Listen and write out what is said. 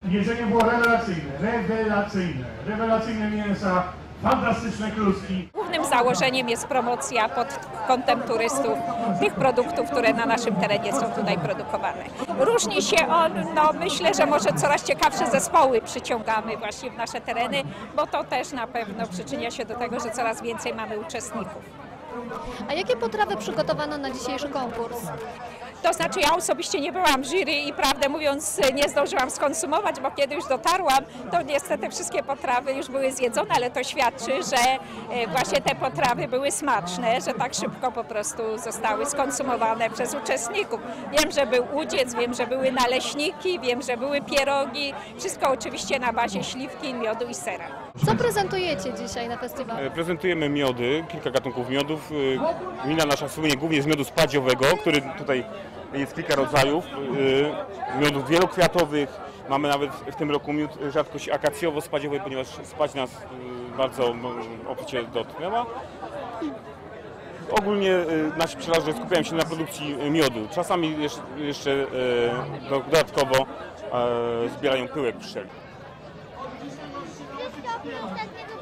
Jedzenie było rewelacyjne mięsa, fantastyczne kluski. Głównym założeniem jest promocja pod kątem turystów tych produktów, które na naszym terenie są tutaj produkowane. Różni się on, myślę, że może coraz ciekawsze zespoły przyciągamy właśnie w nasze tereny, bo to też na pewno przyczynia się do tego, że coraz więcej mamy uczestników. A jakie potrawy przygotowano na dzisiejszy konkurs? To znaczy ja osobiście nie byłam w jury i prawdę mówiąc nie zdążyłam skonsumować, bo kiedy już dotarłam, to niestety wszystkie potrawy już były zjedzone, ale to świadczy, że właśnie te potrawy były smaczne, że tak szybko po prostu zostały skonsumowane przez uczestników. Wiem, że był udziec, wiem, że były naleśniki, wiem, że były pierogi, wszystko oczywiście na bazie śliwki, miodu i sera. Co prezentujecie dzisiaj na festiwalu? Prezentujemy miody, kilka gatunków miodów. Gmina nasza słynie głównie z miodu spadziowego, który tutaj jest kilka rodzajów. Miodów wielokwiatowych. Mamy nawet w tym roku miód rzadkości akacjowo-spadziowej, ponieważ spać nas bardzo obficie dotknęła. Ogólnie nasi pszczelarze skupiają się na produkcji miodu. Czasami jeszcze dodatkowo zbierają pyłek pszczeli.